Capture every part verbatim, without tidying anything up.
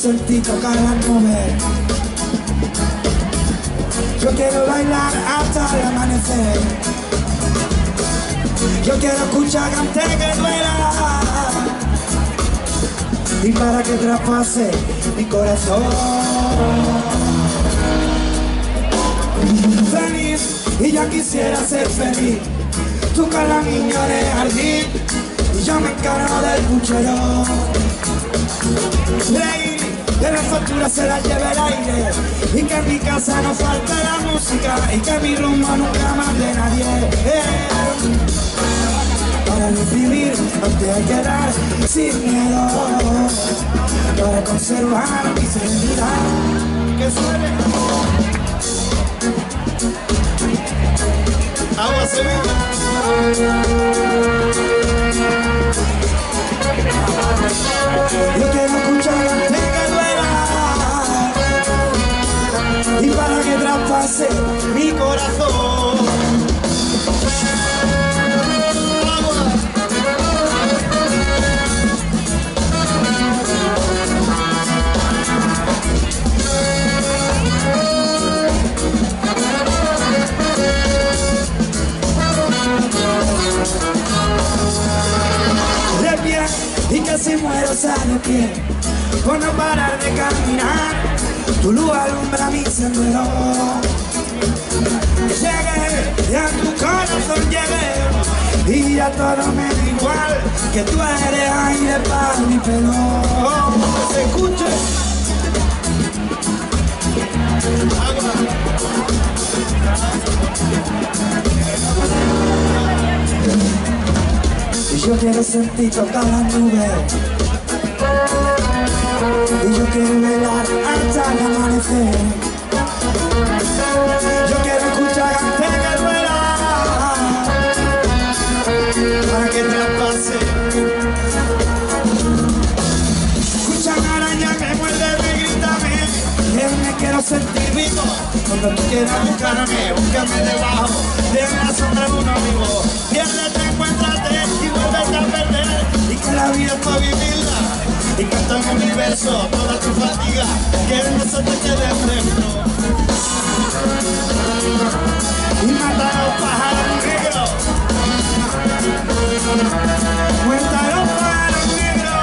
sentir tocar las nubes. Yo quiero bailar hasta el amanecer. Yo quiero escuchar antes que duela y para que traspase mi corazón. Feliz, y yo quisiera ser feliz. Tú con la niña de jardín y yo me encargo del puchero. Reír, que la factura se la lleve el aire y que en mi casa no falte la música y que mi rumbo nunca más de nadie. Eh. Para recibir no te hay que dar sin miedo, para conservar mi serenidad. Que suene agua Sevilla. Yo quiero escuchar antes que duela y para que traspase mi corazón. Y que si muero sale pie por no parar de caminar, tu luz alumbra mi sendero. Llegué y a tu corazón llegué y ya todo me da igual, que tú eres aire para mi pelo. Que se escuche agua. Y yo quiero sentir tocar las nubes y yo quiero bailar hasta el amanecer. Yo quiero escuchar antes que duela para que traspase. Escuchan araña que muerde, me grita a mí, que me quiero sentir vivo. Cuando tú quieras buscarme, búscame debajo de la sombra de un amigo. Piérdete, encuéntrate y vuélvete a perder, y que la vida es para vivirla y canta el universo toda tu fatiga, que no se te quede fresco. Y mata a los pájaros negros, muerta a los pájaros negros,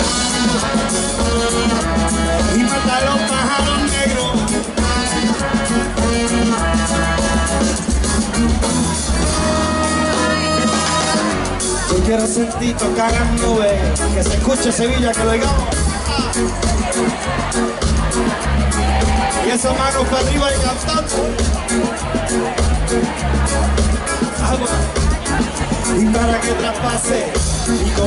y mata a los pájaros negros. Yo quiero sentir tocar las nubes, que se escuche Sevilla, que lo digamos. Y esas manos para arriba y cantando. Agua. Y para que traspase mi